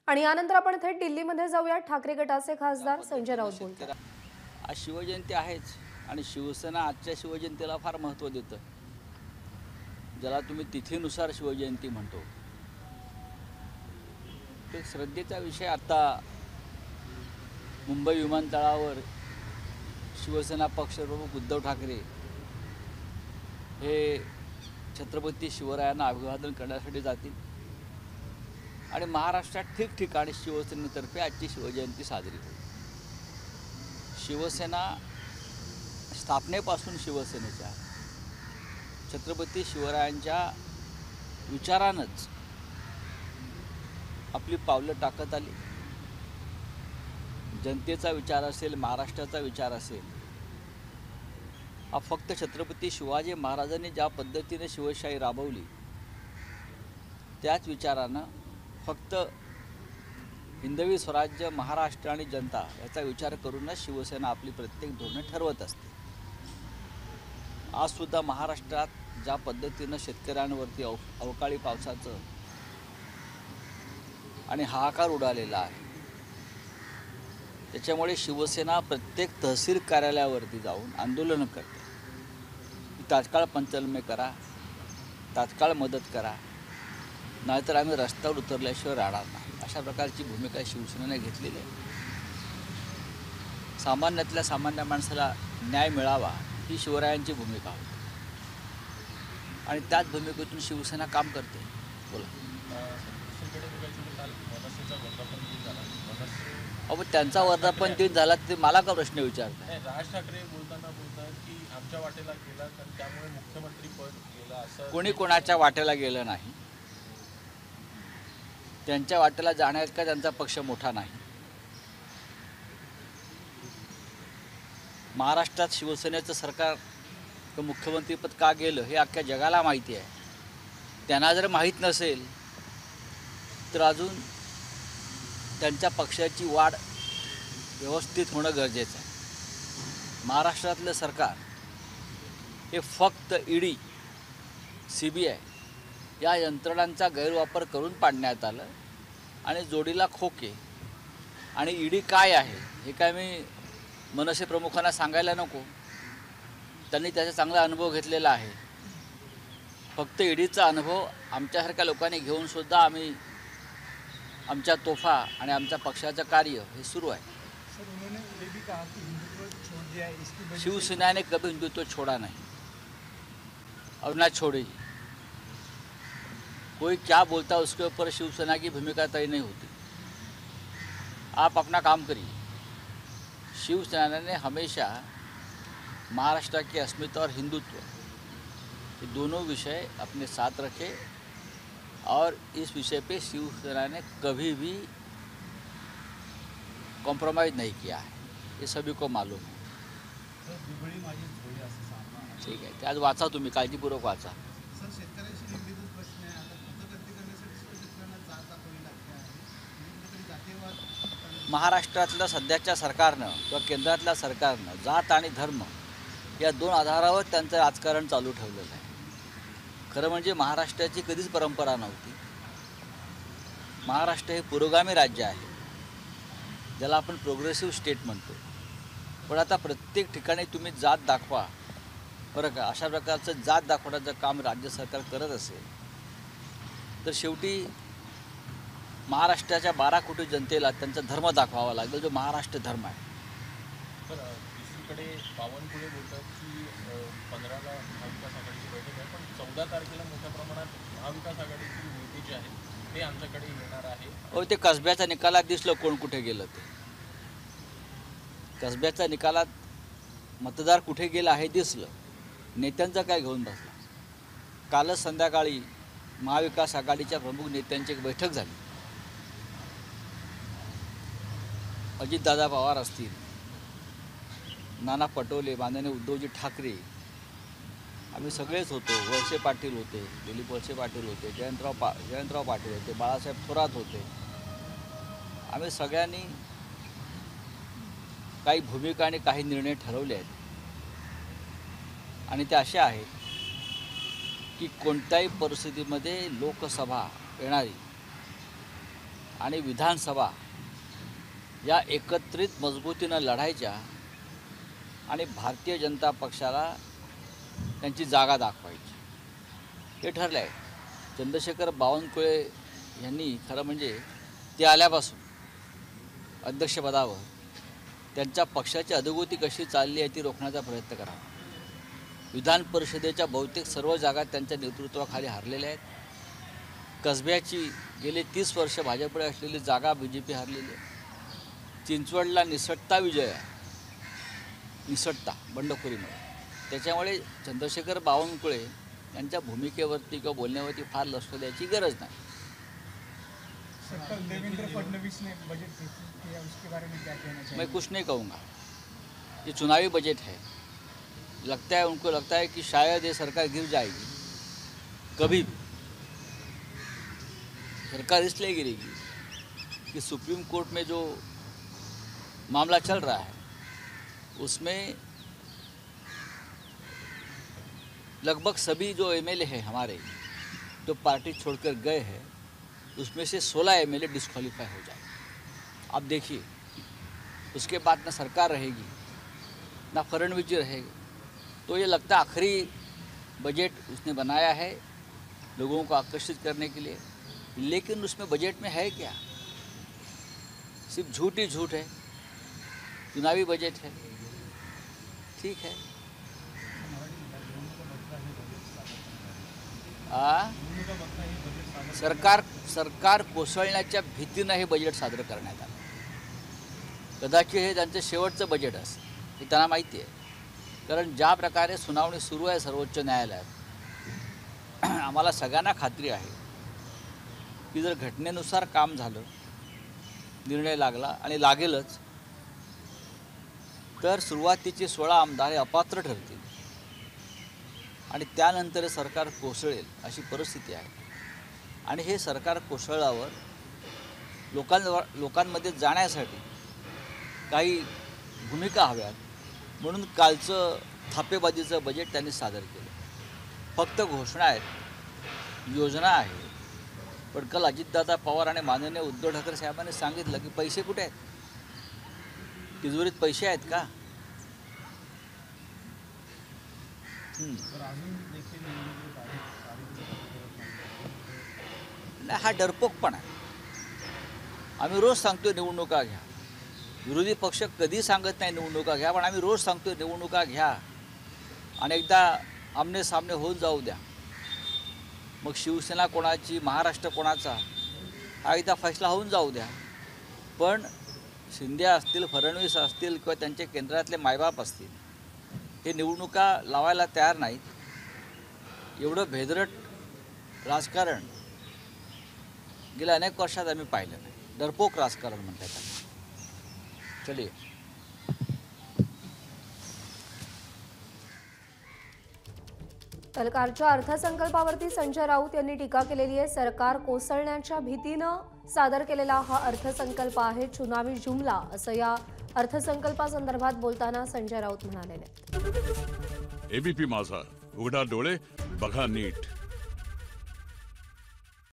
आणि यानंतर आपण थेट दिल्लीमध्ये जाऊया। ठाकरे गटाचे खासदार संजय राऊत बोलतात। आज शिवजयंती आहेच आणि शिवसेना आजच्या शिवजयंतीला फार महत्त्व देतं, ज्याला तुम्ही तिथीनुसार शिवजयंती म्हणतो। ते श्रद्धेचा विषय आता मुंबई विमानतळावर शिवसेना पक्षप्रमुख उद्धव ठाकरे हे छत्रपती शिवरायांना अभिवादन करण्यासाठी जातील आणि महाराष्ट्रात ठिकठिकाणी शिवसेनेतर्फे आजची शिवजयंती साजरी होईल। शिवसेना स्थापनेपासून शिवसेनेच्या छत्रपती शिवरायांच्या विचारानंच आपली पावलं टाकत आली। जनतेचा विचार असेल, महाराष्ट्राचा विचार असेल, हा फक्त छत्रपती शिवाजी महाराजांनी ज्या पद्धतीने शिवशाही राबवली त्याच विचारानं फक्त हिंदवी स्वराज्य, महाराष्ट्र आणि जनता याचा विचार करूनच शिवसेना आपली प्रत्येक धोरणे ठरवत असते। आजसुद्धा महाराष्ट्रात ज्या पद्धतीनं शेतकऱ्यांवरती अवकाळी पावसाचं आणि हाहाकार उडालेला आहे, त्याच्यामुळे शिवसेना प्रत्येक तहसील कार्यालयावरती जाऊन आंदोलनं करते। तात्काळ पंचनामे करा, तात्काळ मदत करा, नाहीतर आम्ही रस्त्यावर उतरल्याशिवाय राहणार नाही, अशा प्रकारची भूमिका शिवसेनेने घेतलेली आहे। सामान्यातल्या सामान्य माणसाला न्याय मिळावा ही शिवरायांची भूमिका होती आणि त्याच भूमिकेतून शिवसेना काम करते। बोला। अहो, त्यांचा वर्धापन दिन झाला ते मला का प्रश्न विचारताय? राज ठाकरे बोलताना बोलतात की आमच्या वाटेला गेला कारण त्यामुळे मुख्यमंत्री पद गेलं असं। कोणी कोणाच्या वाटेला गेलं नाही। त्यांच्या वाटेला जाण्याइतका त्यांचा पक्ष मोठा नाही। महाराष्ट्रात शिवसेनेचं सरकार मुख्यमंत्रीपद का गेलं हे अख्ख्या जगाला माहिती आहे। त्यांना जर माहीत नसेल तर अजून त्यांच्या पक्षाची वाढ व्यवस्थित होणं गरजेचं आहे। महाराष्ट्रातलं सरकार हे फक्त ईडी, CBI या यंत्रणांचा गैरवापर करून पाडण्यात आलं आणि जोडीला खोके। आणि ईडी काय आहे हे काय मी मनसे प्रमुखांना सांगायला नको, त्यांनी त्याचा चांगला अनुभव घेतलेला आहे। फक्त ईडीचा अनुभव आमच्यासारख्या लोकांनी घेऊनसुद्धा आम्ही आमच्या तोफा आणि आमच्या पक्षाचं कार्य हे सुरू आहे। शिवसेना ने कभी हिंदुत्व छोड़ा नहीं और ना छोड़ेगी। कोई क्या बोलता है उसके ऊपर शिवसेना की भूमिका तय नहीं होती। आप अपना काम करिए। शिवसेना ने हमेशा महाराष्ट्र की अस्मिता और हिंदुत्व ये दोनों विषय अपने साथ रखे और इस विषय पे शिवसेना ने कभी भी कॉम्प्रोमाइज़ नहीं किया है, ये सभी को मालूम है। ठीक आहे, ते आज वाचा, तुम्ही काळजीपूर्वक वाचा। महाराष्ट्रातल्या सध्याच्या सरकारनं किंवा केंद्रातल्या सरकारनं जात आणि धर्म या दोन आधारावर त्यांचं राजकारण चालू ठेवलेलं आहे। खरं म्हणजे महाराष्ट्राची कधीच परंपरा नव्हती। महाराष्ट्र हे पुरोगामी राज्य आहे, ज्याला आपण प्रोग्रेसिव्ह स्टेट म्हणतो। पण आता प्रत्येक ठिकाणी तुम्ही जात दाखवा, बरं का, अशा प्रकारचं जात दाखवण्याचं काम राज्य सरकार करत असेल तर शेवटी महाराष्ट्राच्या 12 कोटी जनतेला त्यांचा धर्म दाखवावा लागेल, जो महाराष्ट्र धर्म आहे। दुसरीकडे बावनकुळे बोलतात की 15ला महाविकास आघाडीची बैठक आहे, पण 14 तारखेला मोठ्या प्रमाणात महाविकास आघाडीची नेते जे आहेत ते आमच्याकडे येणार आहे। हो, ते कसब्याच्या निकालात दिसलं कोण कुठे गेलं ते। कसब्याच्या निकालात मतदार कुठे गेला हे दिसलं, नेत्यांचं काय घेऊन बसला। कालच संध्याकाळी महाविकास आघाडीच्या प्रमुख नेत्यांची एक बैठक झाली। अजितदादा पवार असतील, नाना पटोले, माननीय उद्धवजी ठाकरे, आम्ही सगळेच होतो। वळसे पाटील होते, दिलीप वळसे पाटील होते, जयंतराव पाटील होते, बाळासाहेब थोरात होते। आम्ही सगळ्यांनी काही भूमिका आणि काही निर्णय ठरवले आहेत आणि ते असे आहेत की कोणत्याही परिस्थितीमध्ये लोकसभा येणारी आणि विधानसभा या एकत्रित मजबूतीनं लढायच्या आणि भारतीय जनता पक्षाला त्यांची जागा दाखवायची हे ठरलं आहे. चंद्रशेखर बावनकुळे यांनी खरं म्हणजे ते आल्यापासून अध्यक्षपदावर त्यांच्या पक्षाची अधोगती कशी चालली आहे ती रोखण्याचा प्रयत्न करावा. विधान परिषदेच्या बहुतेक सर्व जागा त्यांच्या नेतृत्वाखाली हरलेल्या आहेत. कसब्याची गेले 30 वर्ष भाजपकडे असलेली जागा BJP हरलेली आहे. चिंचवडला निसटता विजय आहे, निसटता बंडखोरीमुळे. त्याच्यामुळे चंद्रशेखर बावनकुळे यांच्या भूमिकेवरती किंवा बोलण्यावरती फार लक्ष द्यायची गरज नाही. देवेंद्र फडणवीस ने बजट पेश किया, उसके बारे में क्या कहना चाहिए? मैं कुछ नहीं कहूँगा. ये चुनावी बजट है. लगता है उनको लगता है कि शायद ये सरकार गिर जाएगी कभी भी. सरकार इसलिए गिरेगी कि सुप्रीम कोर्ट में जो मामला चल रहा है उसमें लगभग सभी जो MLA हैं हमारे जो पार्टी छोड़कर गए हैं उसमें से 16 MLA डिस्क्वालीफाई हो जाए. आप देखिए उसके बाद ना सरकार रहेगी ना फडणवीस जी रहेगी. तो ये लगता है आखिरी बजट उसने बनाया है लोगों को आकर्षित करने के लिए, लेकिन उसमें बजट में है क्या? सिर्फ झूठ ही झूठ है. चुनावी बजट है, ठीक है. सरकार कोसळण्याच्या भीतीनं हे बजेट सादर करण्यात आलं. कदाचित हे त्यांचं शेवटचं बजेट असेल हे त्यांना माहिती आहे. कारण ज्या प्रकारे सुनावणी सुरू आहे सर्वोच्च न्यायालयात आम्हाला सगळ्यांना खात्री आहे की जर घटनेनुसार काम झालं, निर्णय लागला आणि लागेलच, तर सुरुवातीचे 16 आमदार हे अपात्र ठरतील आणि त्यानंतर सरकार कोसळेल अशी परिस्थिती आहे. आणि हे सरकार कोसळल्यावर लोकांमध्ये जाण्यासाठी काही भूमिका हव्यात म्हणून कालचं थापेबाजीचं बजेट त्यांनी सादर केलं. फक्त घोषणा आहेत, योजना आहे. पण काल अजितदादा पवार आणि माननीय उद्धव ठाकरे साहेबांनी सांगितलं की पैसे कुठे आहेत, तिजोरीत पैसे आहेत का? नाही, हा डरपोकपणा आहे. आम्ही रोज सांगतोय निवडणुका घ्या. विरोधी पक्ष कधी सांगत नाही निवडणुका घ्या, पण आम्ही रोज सांगतोय निवडणुका घ्या आणि एकदा आमने सामने होऊन जाऊ द्या. मग शिवसेना कोणाची, महाराष्ट्र कोणाचा हा एकदा फैसला होऊन जाऊ द्या. पण शिंदे असतील, फडणवीस असतील किंवा त्यांचे केंद्रातले मायबाप असतील, हे निवडणुका लावायला तयार नाहीत. एवढं भेदरट राजकारण गेल्या अनेक वर्षात आम्ही पाहिलं नाही. डरपोक राजकारण म्हणतात आम्ही. चलिए. सरकारच्या अर्थसंकल्पावरती संजय राऊत यांनी टीका केलेली आहे. सरकार कोसळण्याच्या भीतीनं सादर केलेला हा अर्थसंकल्प आहे, चुनावी जुमला, असं या अर्थसंकल्पासंदर्भात बोलताना संजय राऊत म्हणाले. ABP माझा, उघडा डोळे बघा नीट.